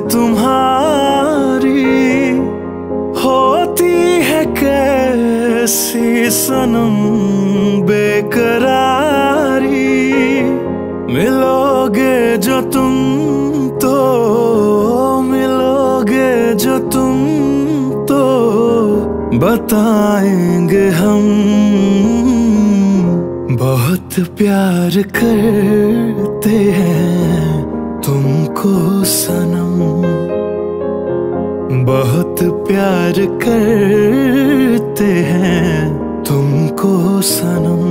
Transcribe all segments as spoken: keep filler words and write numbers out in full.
तुम्हारी होती है कैसी सनम बेकरारी। मिलोगे जो तुम तो मिलोगे जो तुम तो बताएंगे हम बहुत प्यार करते हैं तुमको सनम। बहुत प्यार करते हैं तुमको सनम।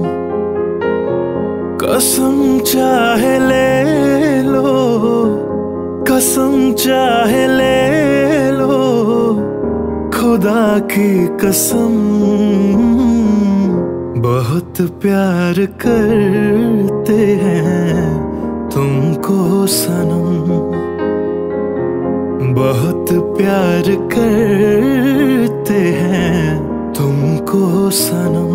कसम चाहे ले लो कसम चाहे ले लो खुदा की कसम। बहुत प्यार करते हैं तुमको सनम। बहुत प्यार करते हैं तुमको सनम।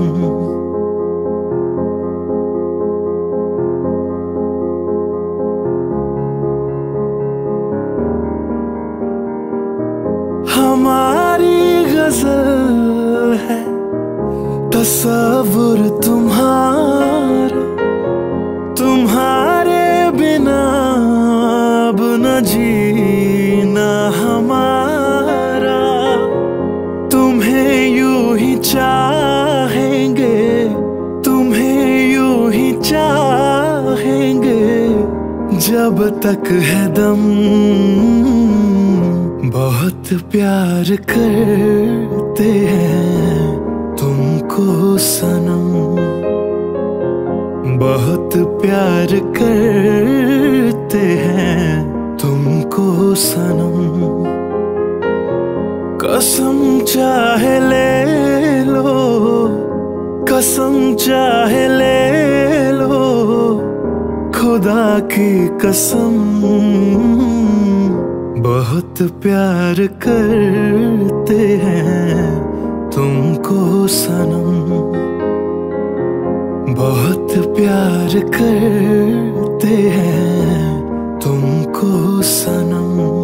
हमारी गजल है तसव्वुर तुम्हारा। तुम्हारे बिना अब न जीना हमारा। तुम्हें यूं ही चाहेंगे तुम्हें यूं ही चाहेंगे जब तक है दम। बहुत प्यार करते हैं तुमको सनम। बहुत प्यार करते हैं तुमको सनम। कसम चाहे ले लो कसम चाहे ले लो खुदा की कसम। बहुत प्यार करते हैं तुमको सनम। बहुत प्यार करते हैं तुमको सनम।